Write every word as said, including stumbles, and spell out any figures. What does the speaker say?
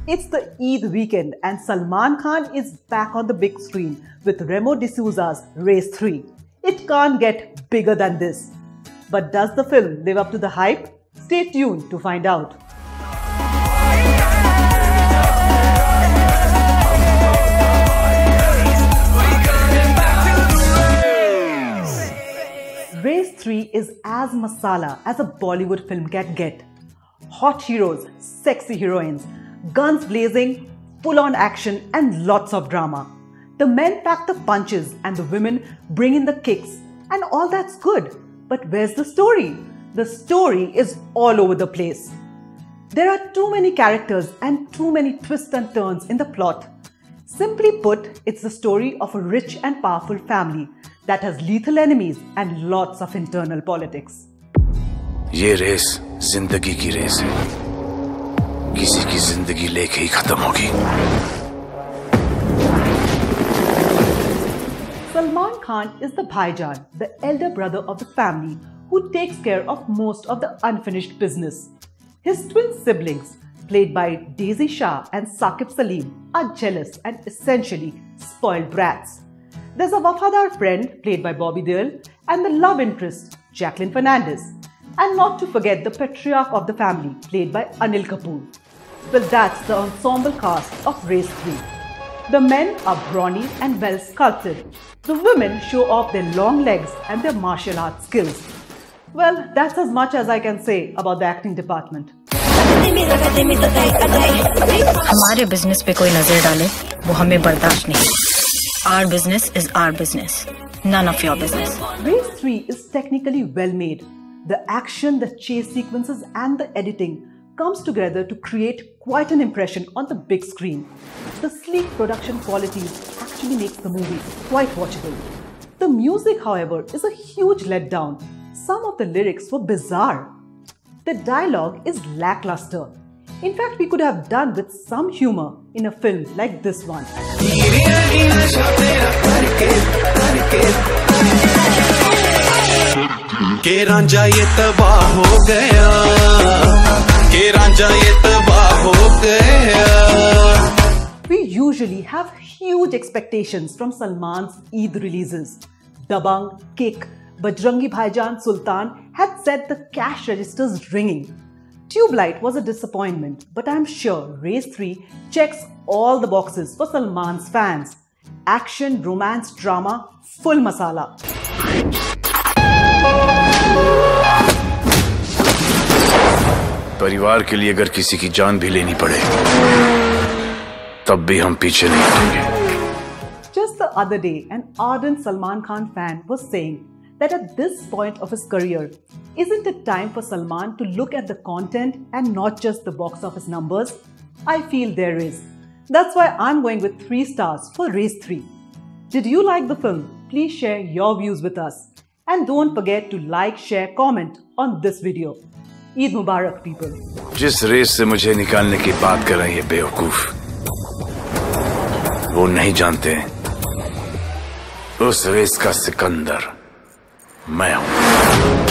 It's the Eid weekend and Salman Khan is back on the big screen with Remo D'Souza's Race three. It can't get bigger than this. But does the film live up to the hype? Stay tuned to find out. Race three is as masala as a Bollywood film can get. Hot heroes, sexy heroines, guns blazing, full-on action and lots of drama. The men pack the punches and the women bring in the kicks, and all that's good. But where's the story? The story is all over the place. There are too many characters and too many twists and turns in the plot. Simply put, it's the story of a rich and powerful family that has lethal enemies and lots of internal politics. ये race जिंदगी की race है, किसी की जिंदगी लेके ही खत्म होगी। Salman Khan is the Bhaijan, the elder brother of the family who takes care of most of the unfinished business. His twin siblings, played by Daisy Shah and Saqib Salim, are jealous and essentially spoiled brats. There's a wafadar friend, played by Bobby Deol, and the love interest, Jacqueline Fernandez. And not to forget the patriarch of the family, played by Anil Kapoor. Well, that's the ensemble cast of Race three. The men are brawny and well sculpted. The women show off their long legs and their martial arts skills. Well, that's as much as I can say about the acting department. हमारे business पे कोई नजर डाले वो हमें बर्दाश्त नहीं। Our business is our business, none of your business. Race three is technically well made. The action, the chase sequences and the editing comes together to create quite an impression on the big screen. The sleek production qualities actually makes the movie quite watchable. The music, however, is a huge letdown. Some of the lyrics were bizarre. The dialogue is lackluster. In fact, we could have done with some humor in a film like this one. के रांझा ये तबाह हो गया, के रांझा ये तबाह हो गया. We usually have huge expectations from Salman's Eid releases. Dabang, Kick, Bajrangi Bhaijaan, Sultan had set the cash registers ringing. Tube Light was a disappointment, but I'm sure Race three checks all the boxes for Salman's fans. Action, romance, drama, full masala. परिवार के लिए अगर किसी की जान भी लेनी पड़े, तब भी हम पीछे नहीं हटेंगे। Just the other day, an ardent Salman Khan fan was saying that at this point of his career, isn't it time for Salman to look at the content and not just the box office numbers? I feel there is. That's why I'm going with three stars for Race three. Did you like the film? Please share your views with us. And don't forget to like, share, comment on this video. Eid Mubarak, people. जिस race से मुझे निकालने की बात कर रहे हैं ये बेवकूफ, वो नहीं जानते उस रेस का सिकंदर मैं हूं।